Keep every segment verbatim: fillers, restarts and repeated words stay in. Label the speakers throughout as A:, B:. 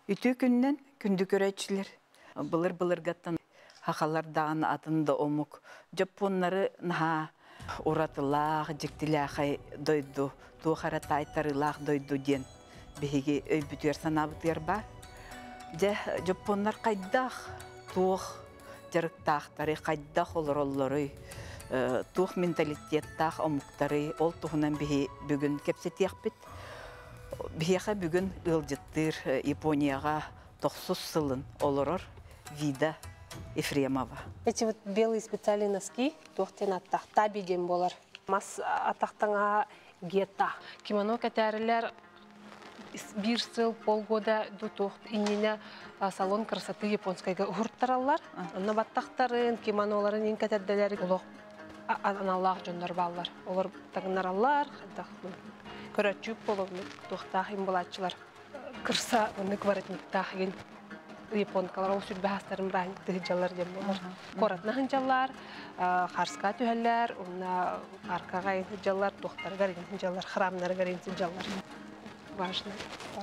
A: Үтü күннен күнді көрәтшілер. Былыр-былыр гаттан хақалар дағын атында омук. Жапоннары наға уратылақ, жіктіләқай дойду, туғара тайтарылақ дойду ден. Беге өй бүтер санабытыр бар. Жапоннар қайдақ туық жарықтақтары, қайдақ олыр-олыры, туық менталитеттақ омуктары, ол туғынан беге бүгін кепсетияқ бит. Беге бүгін ылжыттыр Японияға тоқсыз сылын олырыр Вида Ефремова.
B: Эти вот белые специальные носки туқтен аттақта беден болар. Мас аттақтаңа гета. Кимоно кәтәрілер bir сыл, полгода до туht иннене салон красоты японскайга урттаралар. Онна баттақтарын, кимоноларын ин кәтәрделер олық аналақ жондар баллар. Олар тағынаралар, көрәтчүк болуыны тухтах им балачылар. Кырса онык воротниктах ген японкалар ол сүрбе хастарын бұрайын тыгыджалар дем болар. Коратна хынжалар, харска түйәлләр, онна аркаға ен хыджалар, тухтарға ен хыджалар, храмнарға ен хыджалар. Важно.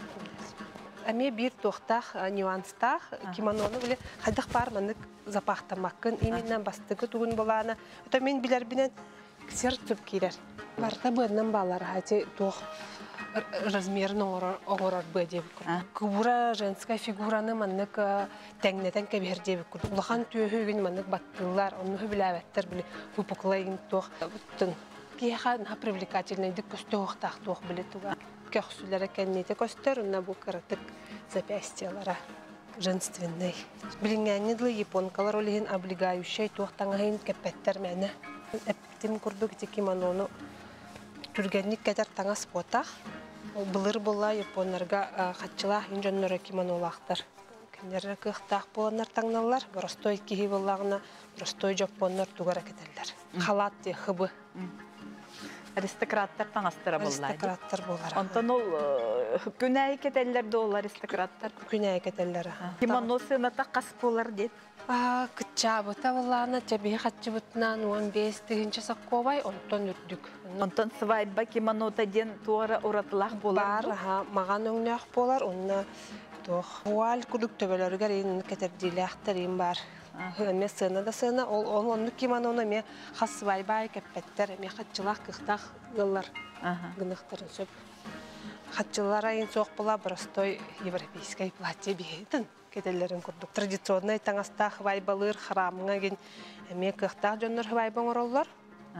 B: Әме бір тухтах нюанстах кимононы біле қайдақ бар манык запақтамаққын, именнен бастығы туғын боланы. Өті мен білер бінен ксер түп кейлер. Барта бұрынан балар, хәте туқ размерін оңырар бұ деп күрді. Күбура женская фигураны маннык тәңнетен кәбер деп күрді. Улахан түйөйгін маннык баттылар, оны хүбіләвәттер біле выпуклайын туқ бұттын. Кейха привлекательный көсті оқтақ туқ біле туға. Көхсүлері кәннеті көстер, ұнна бұл кірітік запястиялара женственный. Білінгәнедлі японкалар олеген облегающий туқтаңағын кәппәттер мәні. Әптім күрді кете кимононы түргенник кәдер таңа спотақ. Бұлыр бола японларға қатчылақ инженері кимонолақтар. Кәнері қықтақ боланар таңналар, бұрыстой кейі болағына бұрыстой жапонлар туғара кетерлер. Қалат де қыбы.
A: Аристократтар таңастыра боллайды.
B: Аристократтар болар.
A: Онтан ол күнәй кетелерді ол аристократтар.
B: Күнәй кетелері.
A: Кимоносы ната қас болар дед.
B: Күтча бұта болағына жәбей қатчы бұтынан он бес тігінші саққовай, онтан үрдік.
A: Онтан свайба кимонота ден туара ұратылақ болар.
B: Бар, маған өңнәқ болар, онына уал күдік төбелерігер ең кетердейліқтер ең бар. Мен сына да сына, ол онны кимононы мен қас свайбай кәппеттер, мен қатчылақ қықтақ ғылар ғынықтырын сөп. Қатчылар айын соқ бола бұрыстой европейскай платье бейдің кетелерін күрдік. Традиционный таңастақ вайбалыр храмыңа ген мен қықтақ жонлар вайбан ороллар.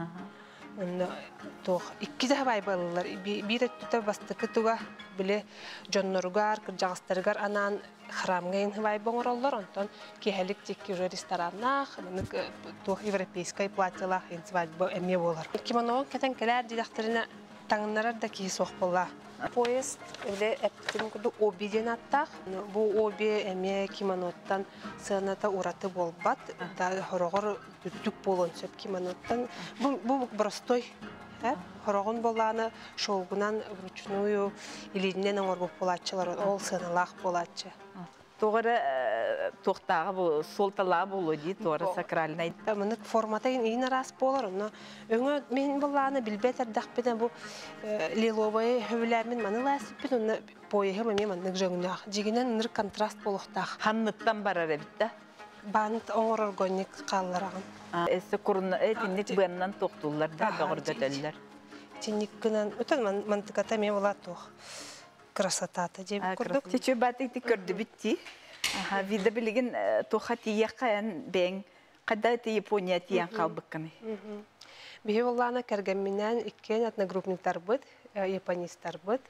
B: Икки да вайбалылар. Bir әттіті бастықы туға біле жонларығар, кіржағыстарығар анан храмға ен вайбан ороллар. Онтан кехелік текке уже рестораннақ, европейскай платьялақ ен свадьба әме болар. Кимоноғын кәтен кәләр дедақтарына таңынларар да кейі соқ бола. Поезд әптім күрді обиден аттақ. Бұл оби әме кимоноттан сығыната ураты болбат. Хорағыр дүттік болын сөп кимоноттан. Бұл бұрыстой. Хорағын боланы шолғынан вручную илиннен оңыр бұл болатшылар. Ол сығыналақ болатшы.
A: Тоғыры тоқтағы бұл, солталағы болу дейді, тоғыры сакральный.
B: Мұнық формата ең арас болар. Өңі мен болағаны білбет әрдақ беден бұл лиловай хөвілермен манылай әсіппен, оны бойығы мәме мұнық жөңінақ. Жегінен ұныр контраст болуқтақ.
A: Ханныттан барар әбітті?
B: Бант оңыр органик қаларағын.
A: Әсі құрыны әтінік бұяннан тоқтулар да бағыр көтелілер.
B: Тенік күнен, өтін мантықата мен бола тоқ. Красотата деп көрдік.
A: Тече батықты көрді бітті. Вида білген тоқа тияқаян бәң. Қада әті Япония тиян қалбыққаны?
B: Бейі болағына кәргәмінен үккен этногруппниктар бұд, японистар бұд.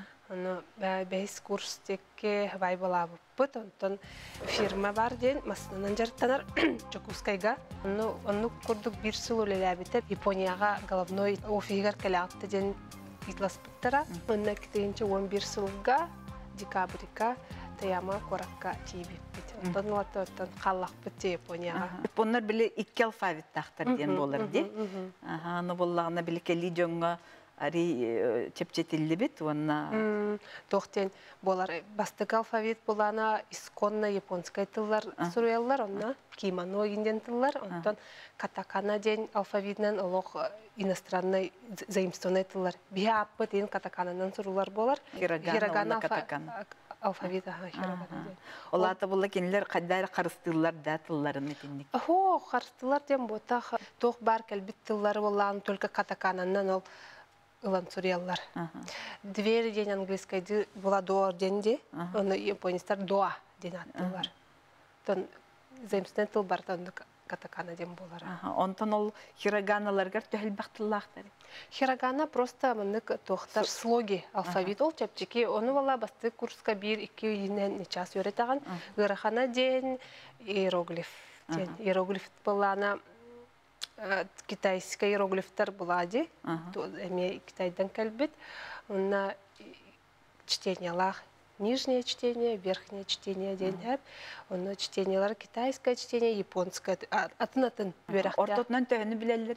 B: Бәйс курс текке вай бола бұд. Онтан фирма бар ден, масынан жарттанар Чокускайға. Оны көрдік бір сыл өлелі әбітіп, Японияға головной офигар кәлі ден итлас бұттыра. Онна кетейінші он бір сылға декабрика таяма коракка тейбіп бет. Онтан олаты оттан қаллақ бұтте Японияға.
A: Японлар білі икки алфавит тақтар ден болар де. Аны болағына білі кәлі жоңға ари чепчетілі бет.
B: Тоқтен болар. Бастық алфавит болана исконна японскай тыллар сұруялар. Онна кимоно енден тыллар. Онтан катакана ден алфавитнен олық иностранный заимствованный тыллар. Бия аппы ден катакананан сұрулар болар.
A: Хирогана, катакана.
B: алфавит аха хирогана ден.
A: Олаты була кенлер кайдар карыстылар да тылларын этинник.
B: Охо, карыстылар ден бота тох бар келбит тыллары боллан только катакананнан ол ылан сурьяллар. Дверь ден английский была door денде, он японистар доа ден аттылар. Тон земстен тыл бар тон катакана ден болар.
A: Онтон ол хироганаларга төһөл бактыллахтар.
B: Хирогана просто мынык тохтар слоги алфавит ол чепчики. Оны бала басты курска бир iki йенен час өретаган. Гырахана ден иероглиф ден. Иероглиф балана китайский иероглифтар булади. Эме Китайдан келбит. Онна чтениялар. Нижнее чтение, верхнее чтение ден хәп. Онна чтениялар китайское чтение, японское. Атын-атын берәхтә.
A: Ортотнан төһөнү билелер.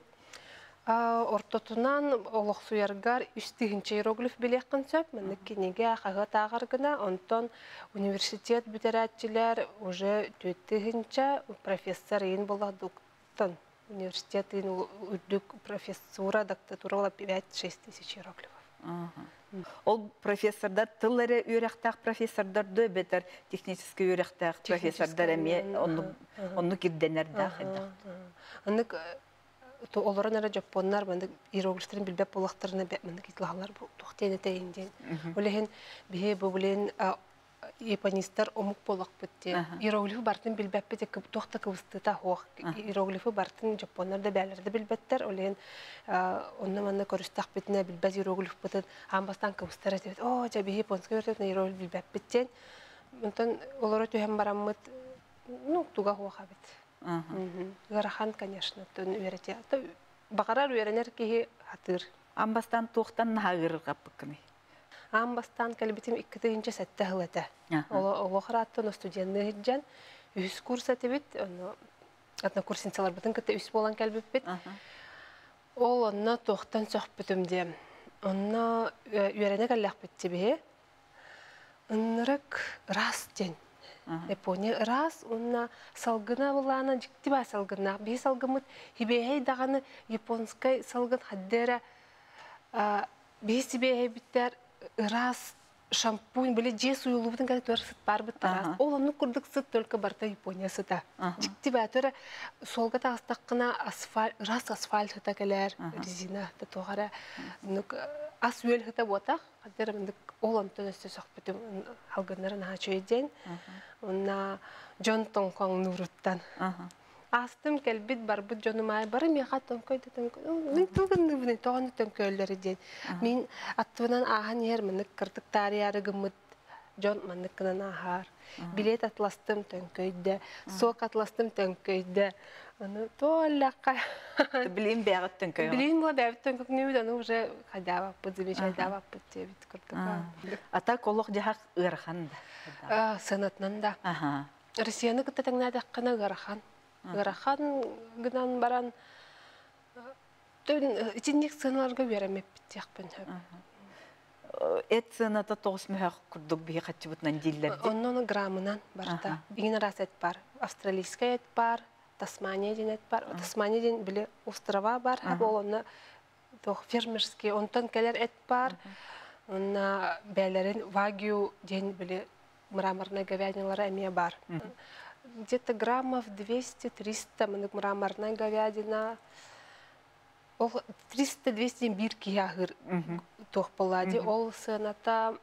B: Ортотунан олох суяргар үстігінші иероглиф білеқін сөп, мінік кенеге қағы тағыр гына, онтон университет бүтерәтчілер уже төттігінші профессор ең боладуқтын. Университет ең үдік профессура, доктатура ола пять-шесть тысяч иероглифов.
A: Ол профессордар тыллары үйрәқтақ профессордар ды бетер технический үйрәқтақ профессордар әме онны кирденер дақы.
B: Оннык олорон ара жапоннар мындык иероглифтерин билбеп болактарына мындык итлагалар тухтен этейинден. Олехин бие бублен японистар омук болак битте. Иероглифы бартын билбеп бите тухта кыбыстыта хох. Иероглифы бартын жапоннар да бәлерде билбеттер. Олехин онны манны көрүстак битне билбез иероглиф битен амбастан кыбыстар этет. О, жа бие японский өртөтүн иероглиф билбеп биттен. Мынтан олора төһем бараммыт ну туга хоха бит. Гарахан, конечно, тон үйрәте. Бағарар үйрәнер кеге хатыр.
A: Амбастан туқтан нағырыр қапықыны?
B: Амбастан кәлбетім иккітігінші сәтті ғылады. Олы қыраттын студентны ғыджан, үз курс әті бит, атына курсинцалар бұтын күтті үз болан кәлбет бит. Ол онна туқтан соқ бүтімде. Онна үйрәне кәлләқ бітті бе, ұнырық рас ден. Япония раз, онна салгына булана, жиктиба салгына. Би салгымыт, хибейхей дағаны японскай салгын хаддера. Би сибейхей биттер раз шампунь, біле же суюлу бітін кәді көрі сыт бар бітті раз. Ол оны күрдік сыт только барта Япония сыта. Жиктиба түрі солға тағыстаққына раз асфальт хыта кәлер, резина тоғара. Ас үйел хыта ботақ, хаддера міндік ол онтон өсті соқ бітім халғынларын хачу еден. Онна Джон Тонкон нуруттан. Астым кәлбит бар бұд жонымай бары меға тонкойды тонкойды. Мен тұлғынды бұны тоғаны тонкөйлері ден. Мен аттығынан ағын ер мінік кірдік тарияры ғымыд Джон манықынан ағар. Билет атластым тонкөйді, сок атластым тонкөйді. Оны толаққа.
A: Білейін бәғыт тонкөйді? Білейін
B: бұла бәғыт тонкөйді, оны уже қайдава бұд, замечайдава бұд дебіт кірдік.
A: Ата қолық жағақ ұрғанды?
B: Сынатынан да. Россияны күтті тәңнәді қына ғырахан. Ғырахан ғынан баран итіндек сыналарға беремеп біттеқпін.
A: Эт сынаты тоғыз мүхақ күрдік бейі қатшы бұтынан дейлерді?
B: Оның грамынан барда. Егін рас әт бар. Австралийская әт бар, Тасмания ден әт бар. Тасмания ден біле острова бар. Ол оны фермерский, онтан кәлер әт бар. Онна бәлерін вагю ден біле мраморная говядиналары әме бар. Где-то граммов двести-триста мраморная говядина. триста-двести бир кияғыр тоқ болады. Ол сыната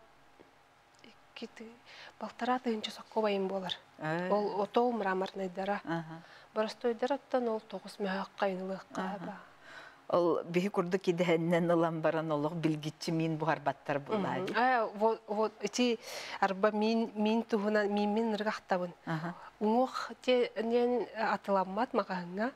B: полтора тыгынча соққова ем болар. Ол отол мраморный дара. Барастой дараттан ол тоғыз мәғаққа үйніліққа ба.
A: Ол бейі күрді кедіғіннен ұлан баран олық білгітші мен бұғар баттар болады.
B: Вот эти арба мен туғынан мен ұрғақтабын. Уңық тен атыламат мағағыңа.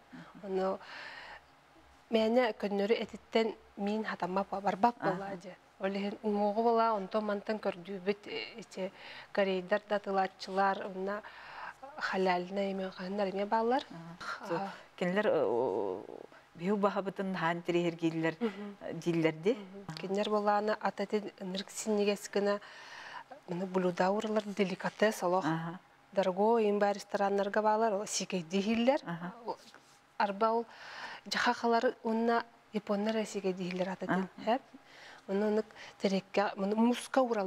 B: Мәне көннөрі әтіттен мен хатама барбап болады. Олеген уңығы бола, онто мантан көрді бүт корейдар да тылатчылар, онна халялына емен қағындар еме балар.
A: Кенлер беу баға бұтын хан тірегергейлер дейлерді?
B: Кенлер болағына ататын нірксіннегескіні блюда ұрылар, деликатес олық. Дорого ембай ресторанларға балар, секей дейілер. Арба ол Жахақалары онна япондар әсеге дейілер ататын. Оның терекке, мұска ұралар.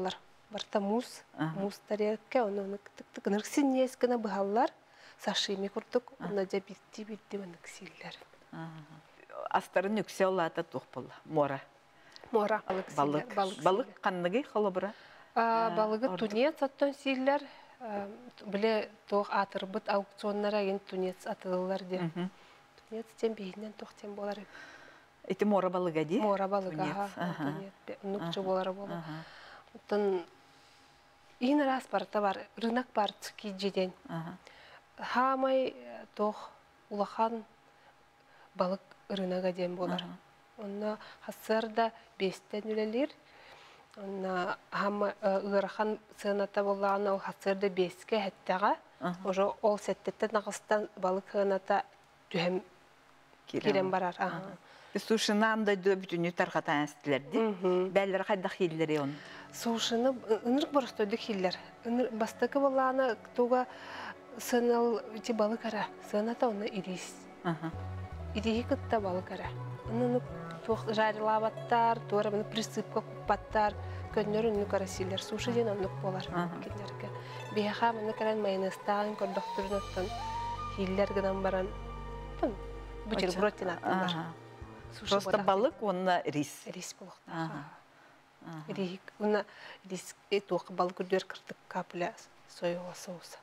B: барта мус, мус тарелка, оны тык-тык нырксин нескена быгаллар, сашими курдук, оны да битти-битти ныксиллер.
A: Астарын үксе олата тухпыл, мора.
B: Мора,
A: балык. Балык қанныгы холобыра?
B: Балыгы тунец аттан силлер, біле тоқ атырбыт аукционнара ген тунец атылылар де. Тунец тен бейінен тоқтен болар.
A: Эти мора балыга де?
B: Мора балыга, тунец. Нукчы болары болар. Оттан иін раз барыта бар, рынок бар цки жеден. Хамай тоқ улахан балық рынога ден болар. Онна хасырда бестен үлелер. Онна хама ырахан сыната боллағына ол хасырда беске хәттіға. Уже ол сәттеттен ағыстан балық хыната түхем керен барар.
A: Сушынан да бүтіні тарғатан әстілерді. Бәлір қайдақ хиллері он?
B: Сушыны ынырық бұрыстойды хиллер. Бастықы боллағына туға сынал балық ара. Сыната оны ирис. Ирихи кытта балық ара. Оны жарылабаттар, туара мені присыпка куппаттар, көннөр үнні карасилер, суши ден оннық болар. Бейха мені каран майонестағын көрдіқтірін оттан хиллер гынан баран бүтел бұраттен аттылар.
A: Просто балық, онына рис?
B: Рис болуқтар. Онына рис туақы балық үрдер кірдік капля союға соуса.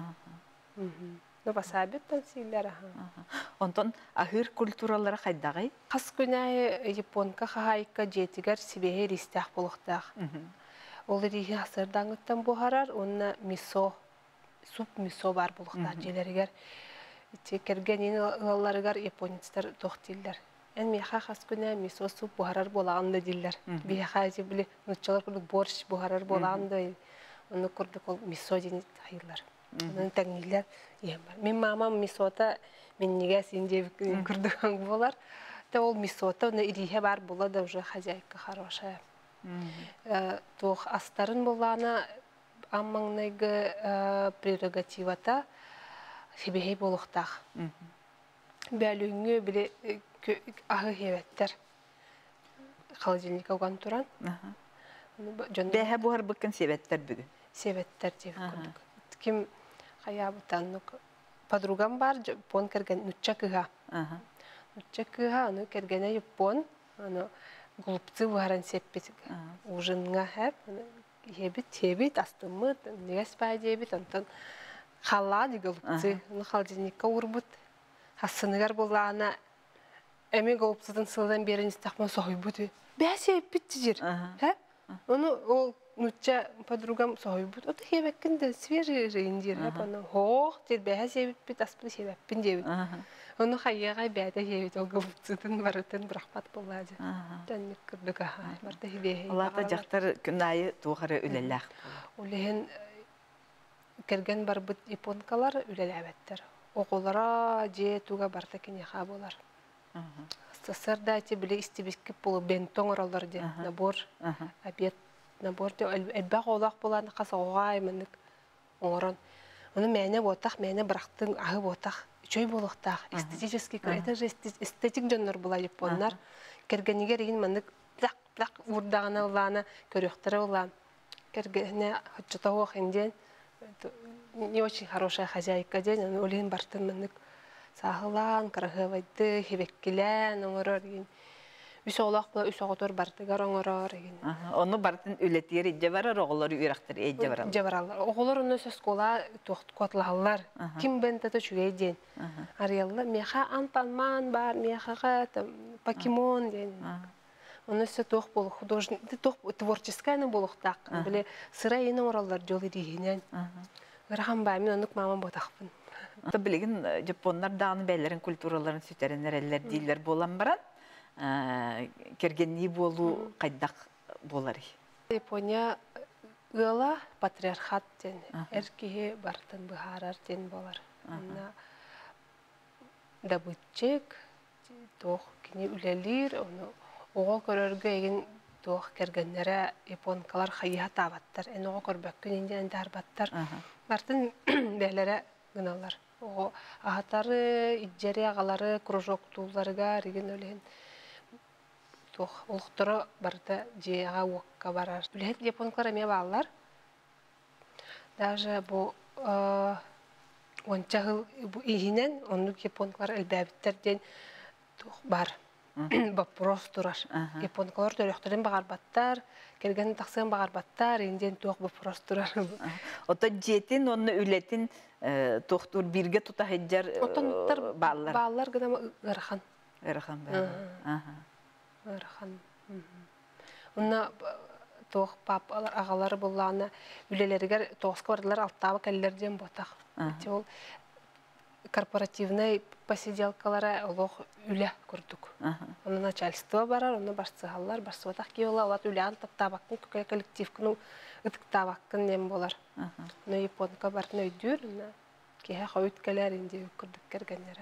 B: Басабеттен силлер.
A: Онтон ахыр культуралары қайдағай?
B: Қас күнәй японка қағайыққа жетігер себеге ристақ болуқтақ. Ол рейхи асырдан ұттан бұғарар, онына мисо, суп мисо бар болуқтақ желергер. Керген ені ұлаларығар японецтер тоқтелдер. Ән меха қас күнәй мисо суп бұғарар болағанды дейлер. Бейха әжебілі нүтчалар күрдік борщ бұғарар болағанды. Оны күрдік ол мисо дені тайылар. Onun tәңгейлер ем бар. Мен мамам мисота мен неге сенде күрдіған болар. Та ол мисота оны ирихе бар бола да уже хозяйка хорошая. Тоқ астарын болана аммаңнайғы прерогативата себехей болуқтақ. Бәліңі біле ағы хеветтер. Холодильник ауған тұран.
A: Бәхе бұғар бұқын себеттер бүгін?
B: Себеттер деп күрдік. Ким хаябытаннык подругам бар, пон керген нучча кыга. Нучча кыга, аны кергене юппон, аны голубцы варан сеппет. Ужинга хэп, ебит, ебит, астымыт, негес бай дебит, антон халлади голубцы, аны холодильникка урбут. Хассыныгар боллана, эми голубцыдан сылдан берен истахман сохойбут. Бәсе еппет тижир. Аны ол нучча подругам сохойбут. Ота хебеккинде свежий рейндир. Хоох, тер бәһә себит, аспы себеппин дебит. Оны хайяға бәді хебит, ол голубцыдан барытын бұрақпат болады. Тәннік күрдік аға, барда хебеге.
A: Олата жақтар күн айы туғары үлеләқ.
B: Олеген керген бар бұд японкалар үлеләбеттер. Оғылара же туға барда кенеға болар. Сасарда әте біле істебескіп болу бентон оралар де, набор, обед, набор де, әлбәқ олақ боланы қаса оғай мүндік оңырын. Оны мәне ботақ, мәне бірақтың ағы ботақ, чөй болуқтақ, эстетический, это же эстетик жонлар бола японлар. Кергенігер ең мүндік лақ-лақ ұрдағына оланы көріқтірі олан. Кергене хотчыта оқ енден, не очень хорошая хозяйка ден, олейін бартын мүндік сағылан, қарғывайды, хебеккілен, оңырыр еген. Үс олақ бұла, үс оғытыр бартығар оңырыр еген.
A: Оны бартын үлетер едже барар, оғылары үйрақтыр едже баралар? Едже баралар.
B: Оғылар оны сөз қола көтлағалар. Кім бәнтәті жүгей ден. Ариялы, меха антанман бар, мехаға покемон ден. Оны сөз тоқ болу, художник, творческайны болуқтақ. Біле сыра ені оралар жолы дейінен. Ғырған бай, мен онық мамам ботақпын.
A: Білген жапонлар дағын бәлерін культураларын сүтерінер әлілер дейлер болан баран, кергенні болу қайдақ болары?
B: Япония ұла патриархат ден, әркеге бартын бұхарар ден болар. Дабытчек, тоқ кене үлелер, оғыл көрерге еген тоқ кергенлері японкалар қайыға табаттар, ән оғы көрбәк күнінде әнді арбаттар. Бартын бәлері гыналар. О ахатары, иджери ағалары, кружок туларыга реген өлен. Олықтыры барды жеға уаққа барар. Үлет японкалар әме бағалар. даже бу ончагыл бу ихинен онну японкалар элбәбиттерден бар. Вопрос турар. Японкалар төрөктөрүн багарбаттар, келген таксын багарбаттар, инден тук вопрос турар.
A: Ото жетин онну үлетин тохтур бирге тута хеджер баллар.
B: Баллар гына ырхан.
A: Ырхан ба. Аха.
B: Ырхан. Унна тох папалар агалары булланы үлелергер тоска бардылар алтабы келлерден ботак. Ол корпоративный посиделкалары олох үле көрдүк. Оны начальство барар, оны барсыгаллар, барсыгатак кийола, алат үле таптабаккын көкө коллективкын ыктабаккын нем болар. Но японка бар нөйдүр, кеһе хойткалар инде көрдүк кергеннер.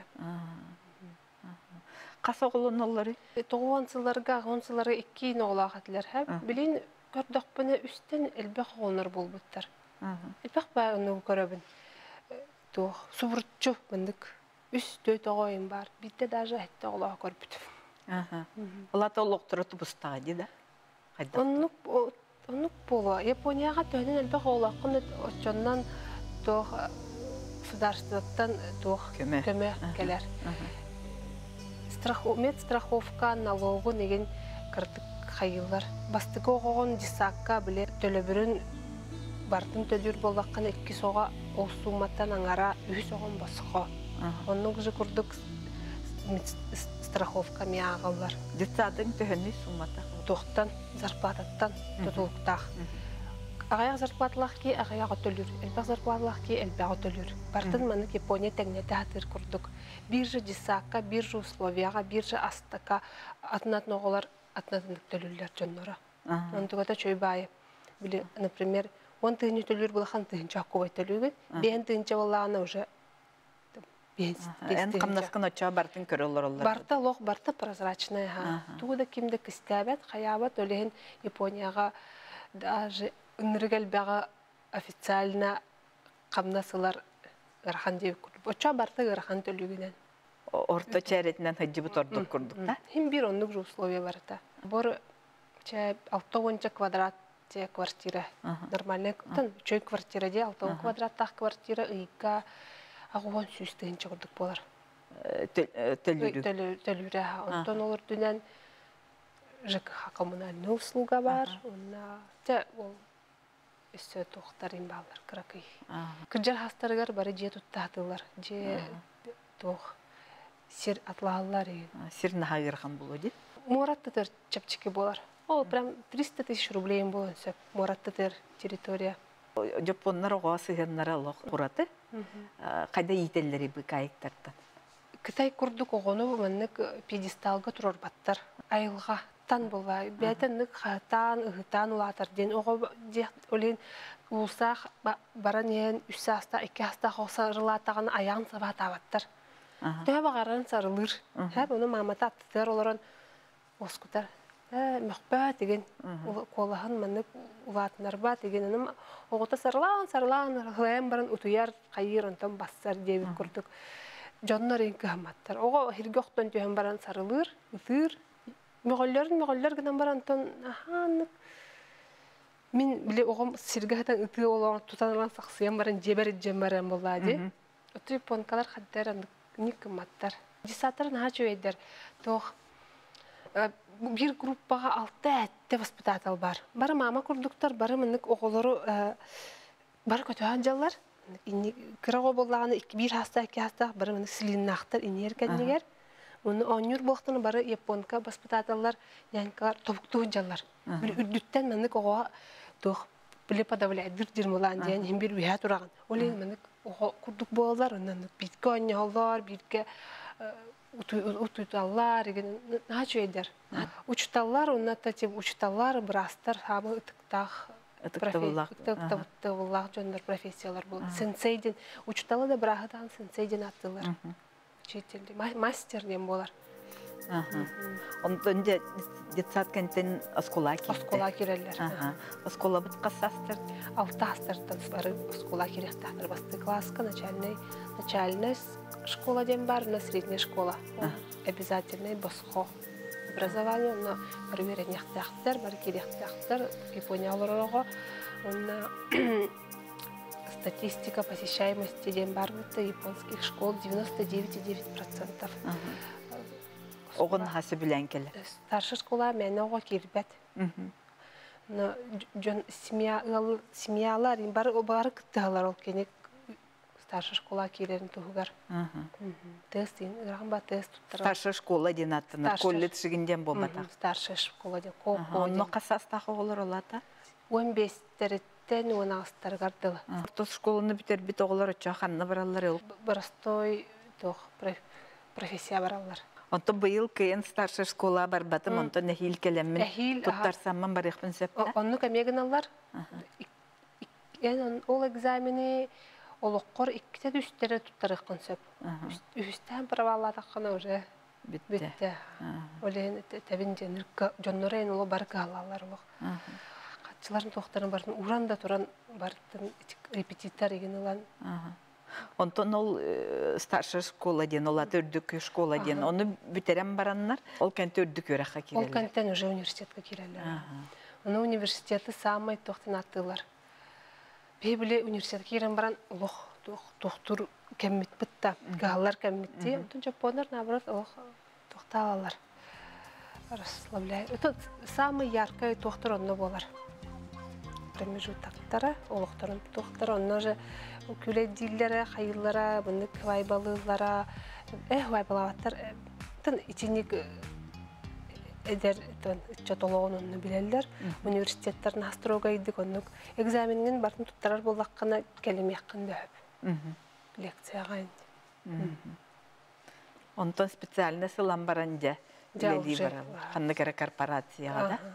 A: Каса колоноллары?
B: Тогонсыларга, гонсыларга икки ногла хатлар. Билин көрдөкпүнө үстен элбек гонор болбуттар. Элбек ба оны көрөбүн. То субурчу мындык үс төт огойын бар. Битте даже хетте оглоо көрбүт.
A: Аха. Алата олоктуру тубустага дида.
B: Кайда? Онук онук боло. Японияга төнөн элбек оглоокун очоннан то государствоттан то көмө келер. Страховка, страховка, налогу деген кырдык хайылар. Бастыгы огон дисакка биле төлөбүрүн бартын төлүр болбаккан эки сога осуматтан аңара үс огон баско. Онун кыжы курдук страховка миагалар.
A: Дитсадын төхөнү суммата.
B: Тохтан, зарплататтан тутулуктах. Агаяк зарплаталах ки агаяк төлүр. Элбак зарплаталах ки элбак төлүр. Бартын маны Япония тегнете хатыр курдук. Биржа дисакка, биржа условияга, биржа астака атнат ноголар атнатындык төлүрлөр жоннора. Онтугата чөйбайы. Били, например, он тыгын төлүр булахан тыгынча аккубай төлүгүн, бен тыгынча боллагана уже
A: Эн камнаскан оча бартын көрөлөр олар.
B: Барта лох, барта прозрачная. Тугуда кимде кыстабат, хаябат олehen Японияга даже ныргал бага официально камнасылар ырхан деп курдук. Оча барта ырхан төлүгүнөн.
A: Орто чаретинен хаҗыбы ордук курдук да.
B: Хим бир онлук условия барта. Бор че алты квадрат те квартира. Нормальная, тан чөй квартира де алты квадраттак квартира ыйка агон сүстен чыгырдык болар.
A: Төлүрү.
B: Төлүрү. Онтон олар дүнен ЖКХ коммунальный услуга бар. Онна те ол өсө тохтарын балдар кракый. Кыржар хастарыгар бары же туттатылар. Же тох сир атлаалар.
A: Сир нахагырхан болу дейт.
B: Мураттыр чапчики болар. Ол прям триста тысяч рублей болонсо. Мураттыр территория.
A: Жапоннар ого сыгыннара лох кураты. Кайда ителлери бу кайыктардан.
B: Кытай курдук огону маннык пьедесталга турар баттар. Айылга тан болбай. Бетенник хатан, ыгытан улатар ден ого олен улсах баран үс аста, эки аста хосарылатаган аян сабат абаттар. Төбө гаран сарылыр. Хәп уну мамата аттыр олорон оскутар. Мөхбәт деген колахан маннык улатнар ба дегенем огота сарлан сарлан хәм баран утуяр кайыр онтон бассар деп курдук. Жоннор инке хаматтар. Ого хиргөктөн төһөн баран сарылыр, утыр. Мөголлөрн мөголлөр гынан баран тон аханнык. Мин биле огом сиргәтен үтү олон тутанлан саксыян баран жебер жембаран булады. Утуп понкалар хаттар ник маттар. Дисатыр на чөйдер. Тох bir группага алты әтте воспитатель бар. Бары мама курдуктар, бары мынык оголору бар көтөһөн жаллар. Кырого боллаганы бир хаста, эки хаста, бары мынык силиннактар инергеннигер. Уну онюр болтаны бары японка воспитательлар, янкалар тобуктуун жаллар. Бир үрдүттен мынык ого тох биле подавляйдыр дирмулан ден хим бир уя тураган. Оле мынык ого курдук болалар, онан битке оньоллар, бирке утуталлар деген начойдер. Учталлар, онната тип учталлар, брастар, хамы ытыктах профессиялар, жондар профессиялар бол. Сенсейден учталы да брахадан сенсейден аттылар. Учитель, мастер дем болар.
A: Онтон же детсад кентен оскола кирди.
B: Оскола кирелер.
A: Оскола бут кассастыр.
B: Алты астыртан бары оскола кирехтахтыр. Басты класска, начальный, начальная школа дем бар, на средняя школа. Обязательный босхо. Образование, но проверенияхтахтыр, бары кирехтахтыр. Япония олорого, он статистика посещаемости ден барбыты японских школ девяносто девять и девять процентов.
A: Оғын хасы білән келі.
B: Старший школа мәне оға кербет. Но жон семьялар бар бары кыттыгалар ол кенек старший школа керерин тугар. Тест ин рахба тест туттара.
A: Старший школа ден аттыны колледж шигинден болбата.
B: Старший школа ден колко.
A: Онно қасастағы олар олата?
B: он бес тереттен он астар гардылы.
A: Тос школаны битер бит оғылар өтчі қанны баралар.
B: Простой тох профессия баралар.
A: Онто быйыл кыйын старший школа барбатым, онто нәхил келемін туттар самман бар еқпін сәпті?
B: Онны көмегін алар. Ол экзамені олыққор иккіте дүстері туттар еқпін сөп. Үстен правала таққына уже бітті. Олен тәбін жоннорайын олы бар қалалар олық. Қатшыларын тоқтарын бардың, уран да тұран бардың репетитар еген олан.
A: Онтон ол старший школа ден, ола төрдік школа ден. Оны бүтерен бараннар, ол кән төрдік өрәққа керелер?
B: Ол кәнтен уже университетке керелер. Оны университеті самай тоқтын аттылар. Бейбілі университетке керен баран, олық тоқтыр кәммет бұтта, ғалар кәмметте. Онтон жапонар, наоборот, олық тоқта алалар. Расслабляй. Это самый яркий тоқтыр онны болар. Промежутақтары, олықтарын тоқтыр, онны же күлі диллері, қайылары, бұнды вайбалылары, әх вайбалаваттар, тын ичинік әдер чатолуғын онны білелдер. Университеттерін астыруға едік, онны экзаменнен бартын тұттарар болаққына кәлем яққын дөп. Лекцияға енді.
A: Онтон специально сылан баранде білелі барал. Қанны кәрі корпорацияға да?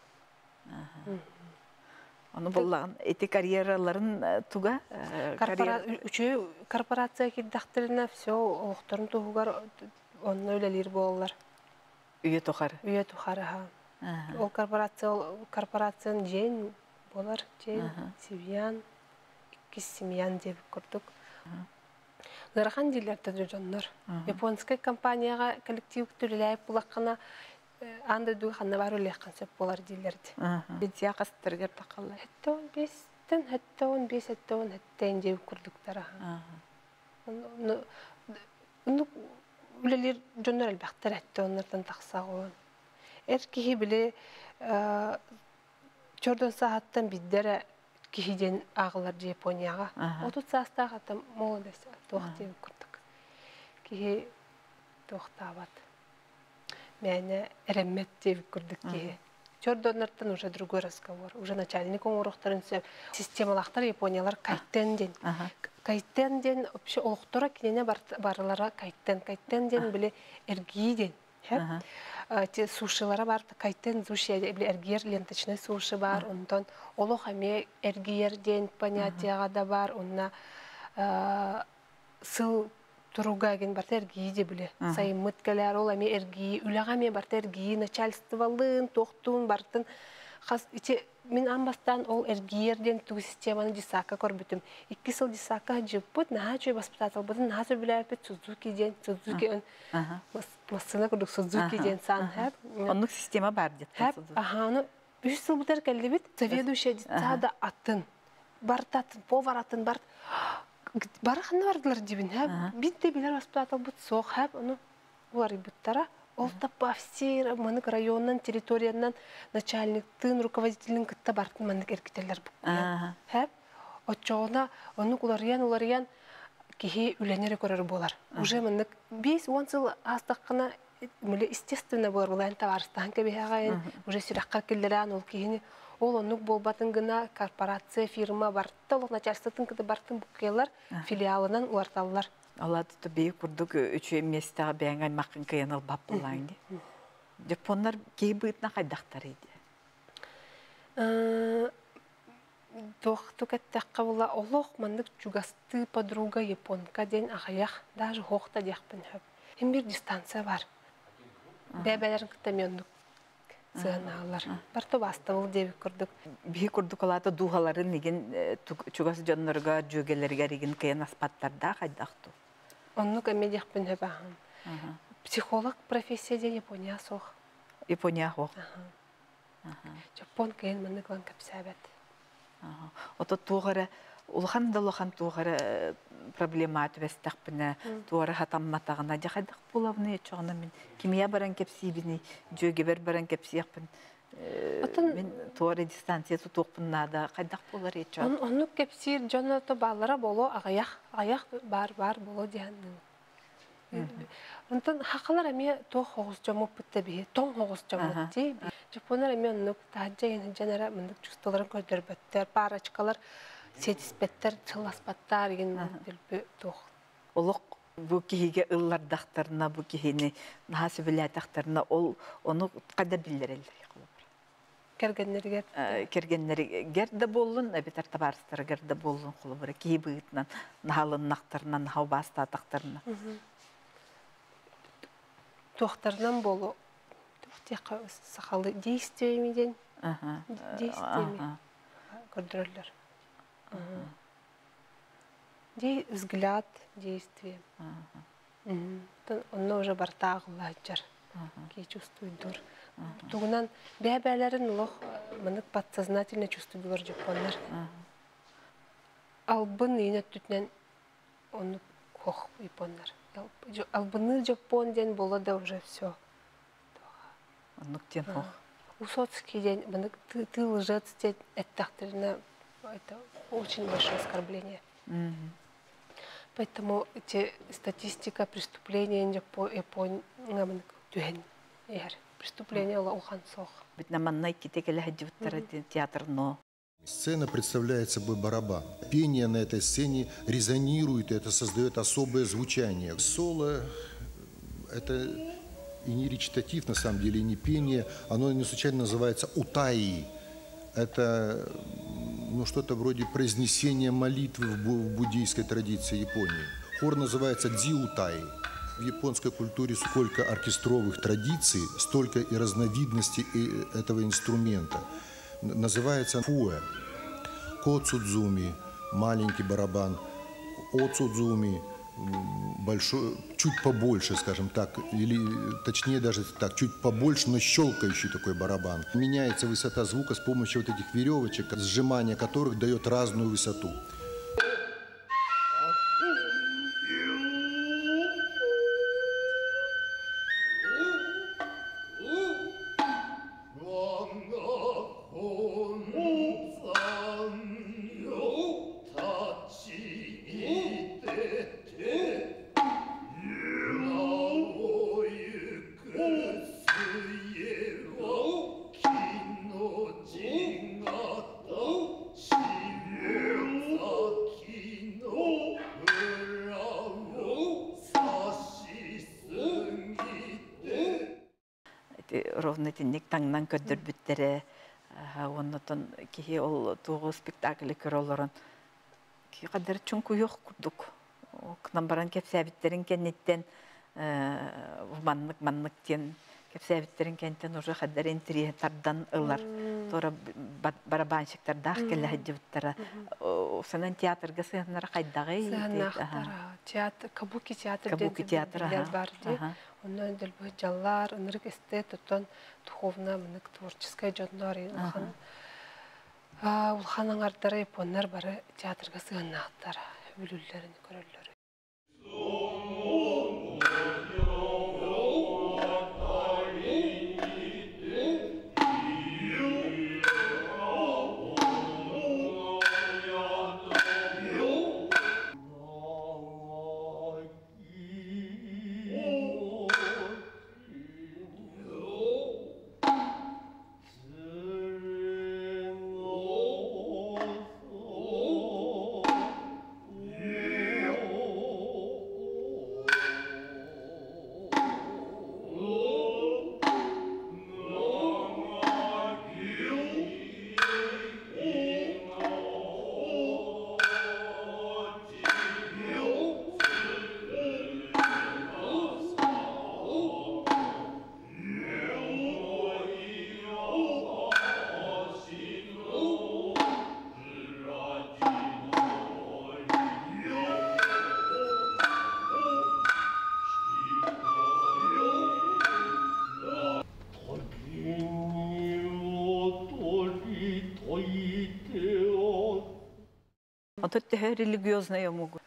A: Оны болған эти карьераларын туга?
B: Үчі корпорация кеддақтырына все оқтырын туғығар онны өлелер болалар.
A: Үйе тұқар?
B: Үйе тұқар, ол корпорациян жен болар, жен, семьян, иккіз семьян деп көрдік. Ғырақан дейлерді жонлар. Японскай компанияға коллектив түліләйіп бұлаққана анда дуы ханна бар өлеққан сөп болар дейлерді.
A: Бенсия қастыргер тақалай?
B: Хәтті он бестен, хәтті он бес, хәтті он хәттен деп көрдіктара. Үлелер жонлар әлбәқтер хәтті онлардан тақсақ олан. Әр кехи біле чордон сағаттан биддері кехиден ағылар Японияға. Отут састағы аттан молодость тоқ деп көрдік. Кехи тоқтабат. Мәне әрәммет деп көрдік кехи. Чордонлардан уже другой разговор. Уже начальником урақтарын сөп. Системалақтар Япониялар кайттен ден. Кайттен ден, вообще олықтыра кенене барылара кайттен. Кайттен ден біле әргейден. Сушылары бар, кайттен суши, әргейер ленточный суши бар. Онтон олық әме әргейерден понятияға да бар. Онна сыл туругаген барта әргейде біле. Сайыммыт кәлер ол әме әргей, үліғаме барта әргей, начальстволын, тоқтуын бартын. Мен амбастан ол әргейерден түгі системаны дисака көрбітім. Икки сыл дисака жыппыт, наға чөй воспитатыл бұдын, наға сөй біләпет Сузуки ден, Сузуки өн, массына көрдік Сузуки ден сан әп.
A: Онық система бар деді?
B: Аха, оны үш сыл бұтар кәлді біт, заведующая детсада атын, бартатын, повар атын, барт. Бары қанна бардылар дебін, бит де білер воспитатыл бұд соқ, оны олар бұттара. Ол тапа все манык районнан, территориянан начальниктың, руководителінің кітті бартын манык әркетелер бұққан. Хэп, отчоғына, оны улариян, улариян кехе үленері көрер болар. Уже манык бес-он сыл астаққына, мүлі естественно болар, олайын таварыстан кәбеғайын, уже сүраққар келдерен, ол кехені, ол онық болбатын гына корпорация, фирма барты, ол начальствотың кіті бартын бұққелар, филиалынан уарталылар.
A: Алады да бей күрдік үші местаға бәңгай мақын кияныл бап болайын де. Жапонлар кей бұйтына қайдақтар еді?
B: Доқты кәттәққа бола олық мандық жүгасты подруга японка ден ағаяқ, даже хоқта деқпін хөп. Hem bir дистанция бар. Бәбәлерін күттәмендік сығаналар. Барты басты бұл деп күрдік.
A: Бей күрдік олаты дұғаларын еген чүгасы жонларға, жөгелерге еген киян аспаттарда қайдақту?
B: Онны көме деқпін хөп ағын. Психолог профессия ден Япония соқ.
A: Япония хоқ?
B: Жапон киен мандық лан көпсәбәт.
A: Ото туғары улхан да лохан тугара проблема төбестәкпенә туара хатамматагына жахадык булавны чогына мен кимия баран кепсибини жөгебер баран кепсияпын. Мен туара дистанция тутукпынна да кайдак болар ечо.
B: Onu kepsir jonata ballara bolo аяк аяк бар бар боло дигәннең. Онтан хакалар эме то хогыз жамып битте би, тон хогыз жамып ди. Жапонлар эме онук таҗайын жанара мындык чувстволарын көтөрбөттөр, парачкалар, сетиспеттер, чыласпаттар деген билбе тох.
A: Олук бу киһиге ыллардактарына, бу киһини нахасы биләтактарына ол оны када билдерелер.
B: Кергеннерге
A: кергеннери герде болун, бетер табарстар герде болун кулубура киһи быытынан, нахалыннактарынан, хавбаста тактарына.
B: Тохтардан болу тохтяка сахалы действиями ден. Действиями. Контроллер. Дей взгляд, действие. Он уже бартагыла жар. Ки чувствует дур. Тугунан бәбәләрен лох мынык подсознательно чувствуйлар жапоннар. Албын ине түтнен оны хох японнар. Албыны Жапон ден было да уже все.
A: Ну ктен хох.
B: Усоцкий день, ты ты лжец, это это очень большое оскорбление. Поэтому эти статистика преступления Японии тюген яр преступления лохан сох.
A: Бит наманнай китекеле хаджуттара театр но.
C: Сцена представляет собой барабан. Пение на этой сцене резонирует, это создает особое звучание. Соло – это и не речитатив, на самом деле, и не пение. Оно не случайно называется утаи. Это ну, что-то вроде произнесения молитвы в буддийской традиции Японии. Хор называется дзиутай. В японской культуре сколько оркестровых традиций, столько и разновидностей этого инструмента. Называется фуэ. Коцудзуми – маленький барабан. Оцудзуми – большой, чуть побольше, скажем так, или точнее даже так, чуть побольше, но щелкающий такой барабан. Меняется высота звука с помощью вот этих веревочек, сжимание которых дает разную высоту.
A: Ровно тенник таңнан көддөр бүттере, оннотон кихи ол тугу спектакль көрөлөрөн ки кадар чүнкү yok курдук. Окнан баран кепсәбиттерин кеннеттен маннык маннык тен кепсәбиттерин кенттен уже кадар интри тардан ылар. Тора барабанщиктар дах келе хаҗыптара. Санан театрга сыйнар кайдагы.
B: Театр, кабуки театр
A: кабуки театр
B: бар ди. Оннан дилбе жаллар, өнрик эстет, тотон духовна, мынык творческая жоннор улхан. А улханын артары японнар бары театрга сыйнаттар, үлүлләрен көрөллөр.
A: Ото тәһә религиозная могу.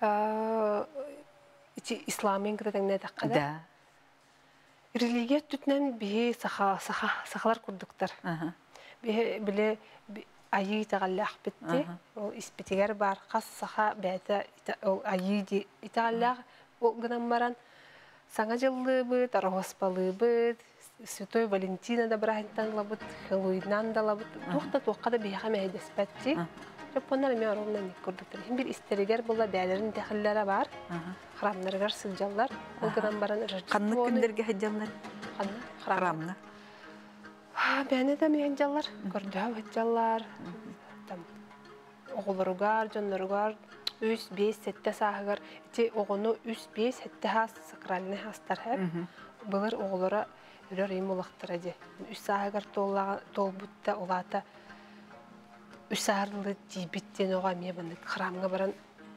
B: Ити исламин кретеңне таққада.
A: Да.
B: Религия түтнен бие саха саха сахалар курдуктар. Бие биле айы тағаллах битти. Ол испитигер бар қас саха бәті ол айы ди итағаллах ол гынан баран саңа жылы быт, арғоспалы быт, Святой Валентина да брахинтан лабыт, Хэллоуинан да лабыт. Туқта туққада бияға мәйдес бәтти. Жапондар мен оромнан ник курдуктар. Хим бир истеригер була бәлерин дәхилләре бар. Храмнаргар сылжаллар. Ол гынан баран
A: Қанны күндерге хәҗҗаллар.
B: Ханна
A: Храмны.
B: Бәне дә мен жаллар, көрдә хәҗҗаллар. Там оғлыругар, жонлыругар үс бес сетте сахыгар. Ти оғыну үс бес сетте хас сакральный хастар һәм. Булар оғлыра үләр им улактыра ди. Үс сахыгар толла толбутта улата. Үс сахырлы дибиттен ога мебендик храмга баран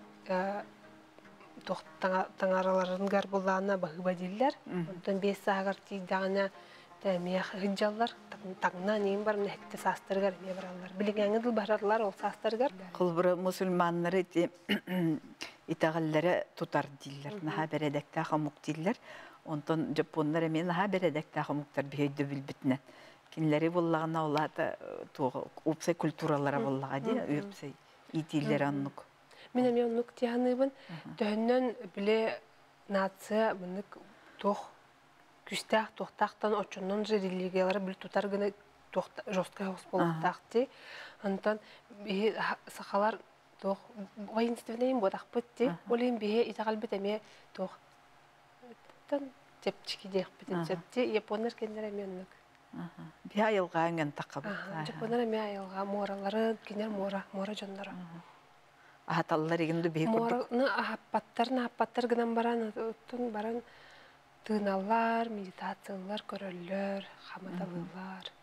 B: тоқтаңа таңараларын гар буллана багыба дилләр. Онтан бес сахыгар тидәгенә тәмия хәҗҗаллар. Таңна нем бар нәһтә састыргар ме баралар. Билгәнгә дил баралар ул састыргар.
A: Кылбыр мусульманнары итәгәлләре тутар дилләр. Наһа берәдәктә хамук дилләр. Онтан жапоннар мен наһа берәдәктә хамуктар бейдә билбитне. Кинләре буллагына улата тугы упсай культуралары буллага ди, упсай итилләр аннык.
B: Менә мен нук тияныбын. Төннән биле нация моны тох күстәк тохтактан очуннан же религиялары бил тутар гына тохта жостка хосполтакты. Антан би сахалар тох воинственный бодак битти. Олин бие итагалбет эме тох. Тан тепчики дек битепти. Японнар кендере меннек.
A: Ага. Би айылга анган такабы.
B: Японнар ме айылга моралары кинер мора, мора жондары.
A: Ахаталлар игенде бие
B: көрдүк. Мораны ахаппаттарны ахаппаттар гынан баран тун баран тыналар, медитациялар, көрөллөр, хамадалылар.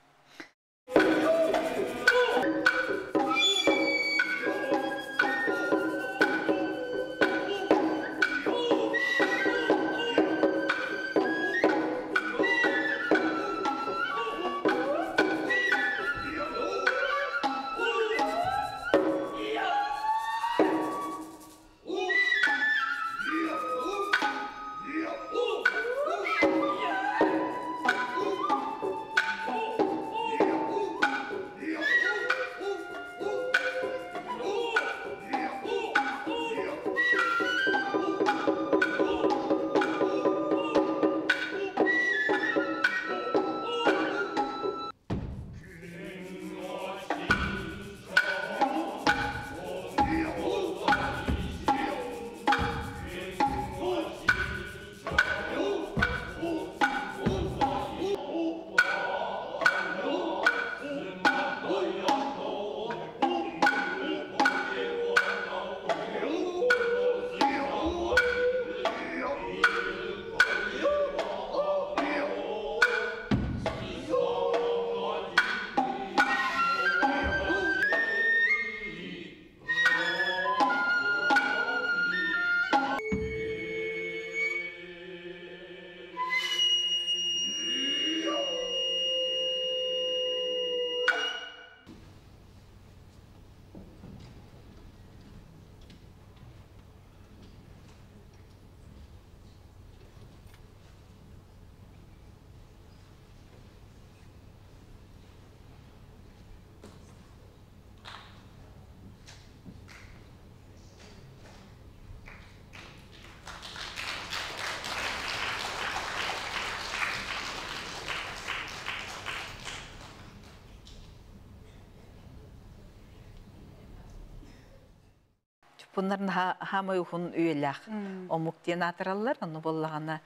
A: Bunların hamı uhun üyeler. O muktien atırallar, onu bolağına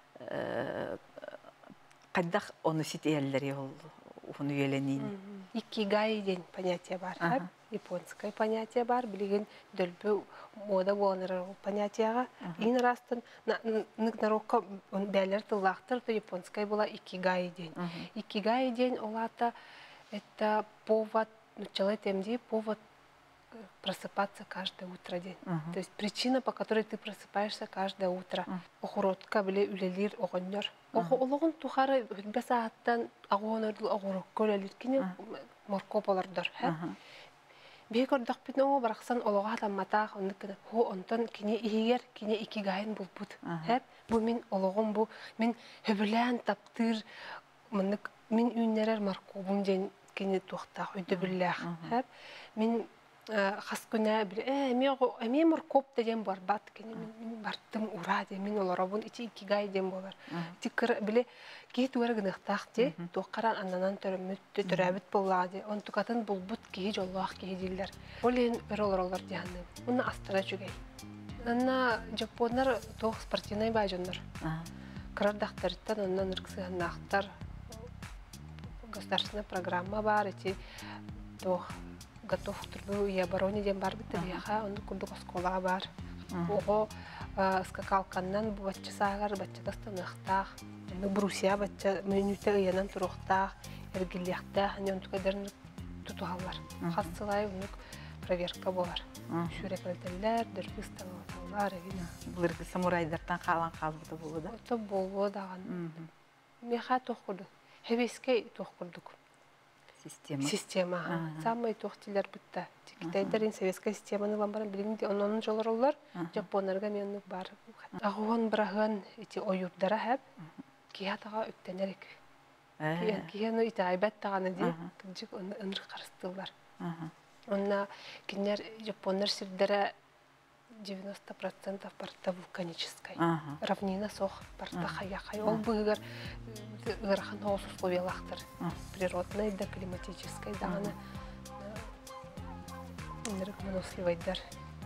A: kaddak onu siteyelleri uhun üyelenin.
B: Икигай ден понятие бар. Японское понятие бар. Билеген дөлбі мода боланыр понятияға. Ин растын нарокка бәлер тыллақтыр, то японское была икигай ден. Икигай ден олата это повод, начала темди, повод просыпаться каждое утро день. Uh-huh. То есть причина, по которой ты просыпаешься каждое утро. Охуротка биле үлелир огоннор. Ологон тухары бесааттан агонордул огорокко үлелир кине моркополордор. бей көрдөх бит о бараксан олога тамматаах оннукна хо онтон кини игер кини икигайын булбут. Хәп бу мин ологом бу мин хөбүлән таптыр мынык мин үннерер маркобум ден кини тухтах өйдө биллах. Хәп мин хас күнә бил эми эми маркоб деген бар бат кини мин бартым ура де мин олоробун ичи икигай ден болар. Тикер биле кит үргенехтах де тоқаран аннан төрөмүттү төрөбүт боллады. Он тукатын булбут ки жоллах ки дилер. Олен өрөлөр дияны. Уны астара жүгей. Анна жапоннар тох спортивный бажоннар. Кырдактардан аннан ырксыганнактар государственная программа бар эти тох готов к труду и обороне ден бар бит бияха, он курдук школа бар. Ого скакалканнан баччасагар баччатастанахтах. Ну брусья бачча менюте янан турухтах, эргилияхтах, анен tukadern тутугаллар. Хассылай унук проверка болар. Шүрекелдерлер, дөрбүсталар гина.
A: Булыргы самурайдардан калан калбыты болду.
B: Ото болду даган. Меха тохкурду. Хевеске тохкурдук.
A: Система.
B: Система. Самый тохтилер бутта. Тикитайдерин советская системаны ламбарын билинди ононун жолороллар. Жапоннарга меннук бар. Агуон браган эти оюрдара хеп. Киятага өттенерик. Кияну итайбат таганы ди. Кыжык ыныр карыстылар. Онна кинер жапоннар сирдере девяносто процентов парта вулканической. Равнина сох парта хаяхай. Ол быгар ырхан хоос условиялахтар. Природной да климатической даганы. Инерик выносливайдар.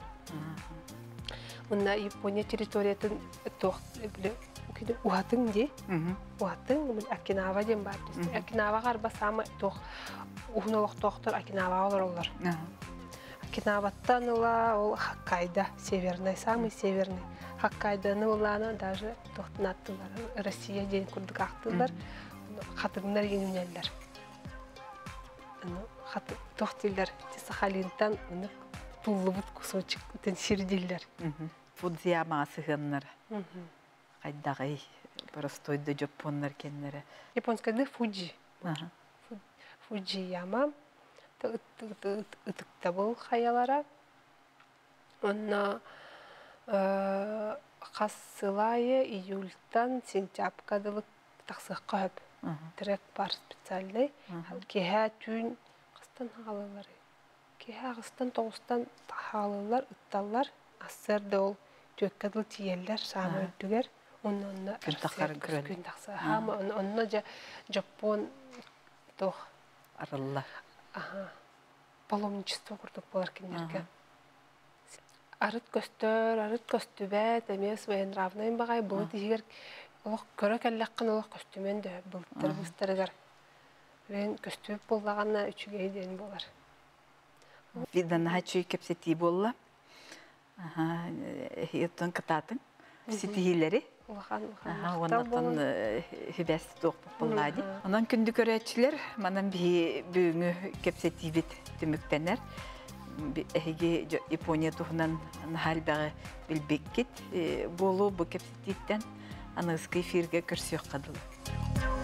B: Онна Япония территориятын тох уатың де. Уатың Окинава ден бар. Окинава гарба самы тох ухнолох тохтор Окинава олар. Окинаваттан ула ол Хоккайдо, северный, самый северный. Хоккайдоны уланы даже тохтынаттылар. Россия ден курдук актылар. Хатырнар еңүнеллер. Тохтилер Сахалинтан туллубут кусочек тенсирдиллер.
A: Фудзияма сыгыннар. Кайдагы простойды жапоннар кеннери.
B: Японскайды Фуджи. Фуджияма ытыкта был хаялара. Онна кассылайы июльтан сентябрьдылык таксыкка хөп. Трек бар специальный. Кеһә түн кыстан халылар. Кеһә кыстан тогустан халылар, ытталлар. Ассерде ол төккәдыл тиелләр, саны өттүгәр. Оннан
A: күнтахарын көрәл.
B: Күнтахса. Һәм оннан Жапон тох
A: арылла.
B: Ага. Паломничество курдук болар кинерге. Арыт көстөр, арыт көстүбәт, эмес вен равнайын багай бу дигер ох көрө келлеккан ох көстүмен дө бултыр бустыргар. Мен көстүп боллаганна үчүгей ден болар.
A: Видан хачуй кепсети болла. Ага, хиеттен кататын. Ситихилери.
B: Улахан,
A: улахан. Оннан хибес тоқ боллади. Онан күндү көрөчүлөр манан би бүгүнгү кепсети бит түмүктенер. Эге Япония тухнан халбагы билбеккит болу бу кепсетиттен аныскы эфирге көрсөк кадылы.